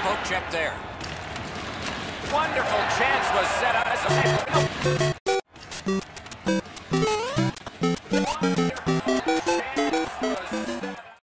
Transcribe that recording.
poke check there. Wonderful chance was set up as a...